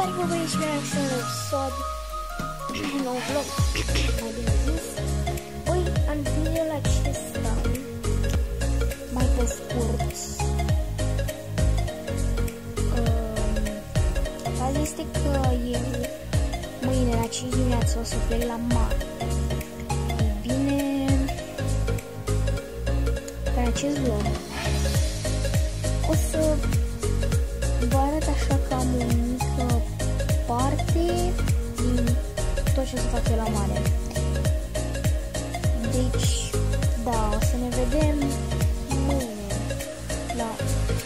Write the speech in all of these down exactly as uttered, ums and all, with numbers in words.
Salutare, vă băieți și bine să un episod, un nou vlog, mai bine zis. Băi, în videoul acesta, mai pe scurt, uh, este că eu, mâine la cinci dimineața o să plec la mare. E bine, pe acest vlog o să vă arăt așa că am o mică parte din tot ce o să fac eu la mare. Deci, da, o să ne vedem mâine la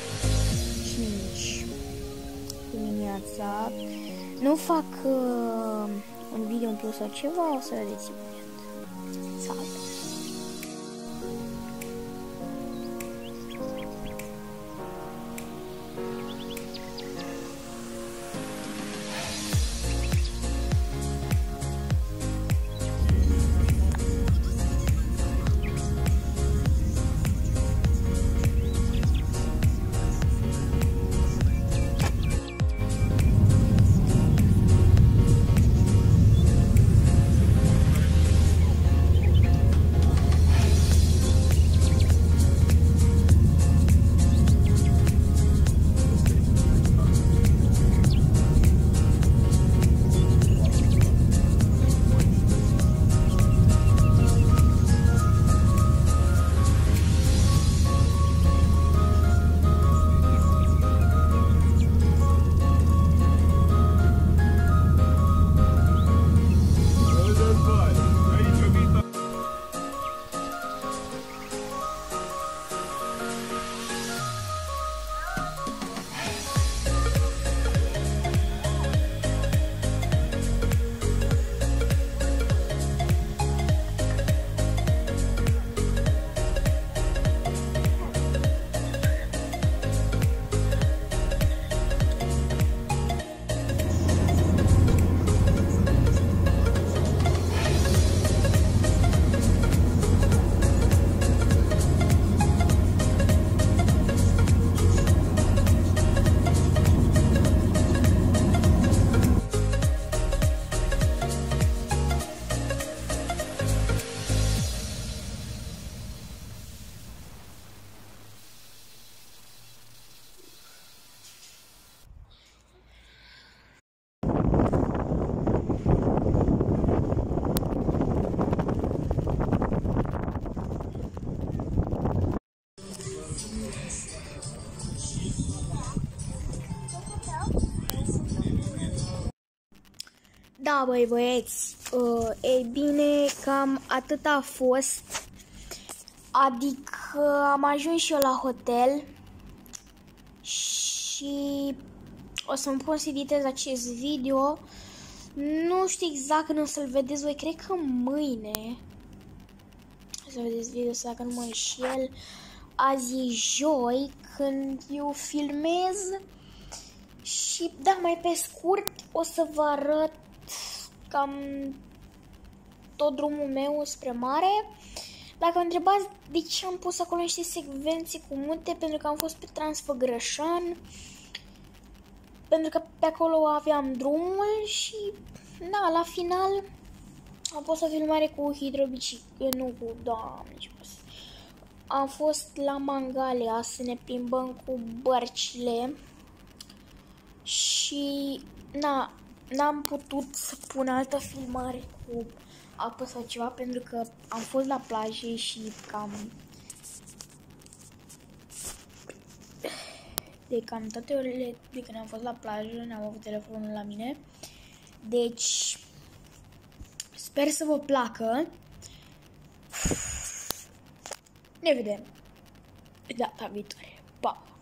cinci dimineața. Nu fac uh, un video în plus sau ceva, o să vedeți imediat. Salut! Da, băi băieți, uh, ei bine, cam atât a fost, adică am ajuns și eu la hotel și o să-mi pun să editez acest video, nu știu exact când o să-l vedeți voi, cred că mâine o să vedeți video, să dacă nu mă înșel, azi e joi când eu filmez și da, mai pe scurt o să vă arăt cam tot drumul meu spre mare. Dacă mă întrebați de ce am pus acolo niște secvențe cu munte, pentru că am fost pe Transfăgărășan, pentru că pe acolo aveam drumul și da, la final am pus o filmare cu hidrobicicletă, nu cu, doamne ce pus. Am fost la Mangalia să ne plimbăm cu bărcile și na, n-am putut să pun altă filmare cu apă sau ceva pentru că am fost la plajă și cam de cam toate orele de când am fost la plajă n-am avut telefonul la mine. Deci sper să vă placă. Ne vedem data viitoare. Pa!